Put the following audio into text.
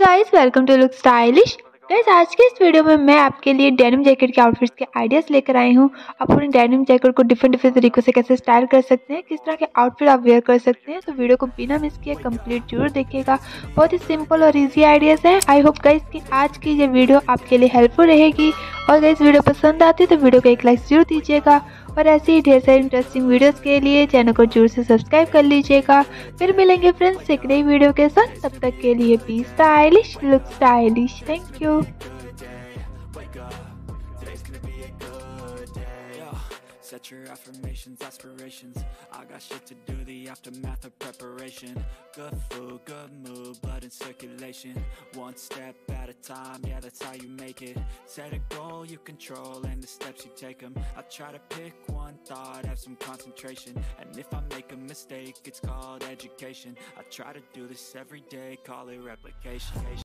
Guys, welcome to look stylish. Guys, आज के इस वीडियो में मैं आपके लिए डेनिम जैकेट के आउटफिट्स के आइडियाज लेकर आई हूँ। आप अपने डेनिम जैकेट को डिफरेंट तरीकों से कैसे स्टाइल कर सकते हैं, किस तरह के आउटफिट आप वेयर कर सकते हैं। तो वीडियो को बिना मिस किए कंप्लीट जरूर देखिएगा। बहुत ही सिंपल और इजी आइडियाज हैं। आई होप गाइस कि आज की ये वीडियो आपके लिए हेल्पफुल रहेगी। और गाइस, वीडियो पसंद आती है तो वीडियो को एक लाइक जरूर दीजिएगा। और ऐसे ही ढेर सारी इंटरेस्टिंग वीडियोस के लिए चैनल को जरूर से सब्सक्राइब कर लीजिएगा। फिर मिलेंगे फ्रेंड्स एक नई वीडियो के साथ। तब तक के लिए be stylish, look stylish. Thank you. Set your affirmations, aspirations. I got shit to do, the aftermath of preparation. Good food, good mood, blood in circulation. One step at a time, yeah, that's how you make it. Set a goal you control and the steps you take them. I try to pick one thought, have some concentration. And if I make a mistake, it's called education. I try to do this every day, call it replication.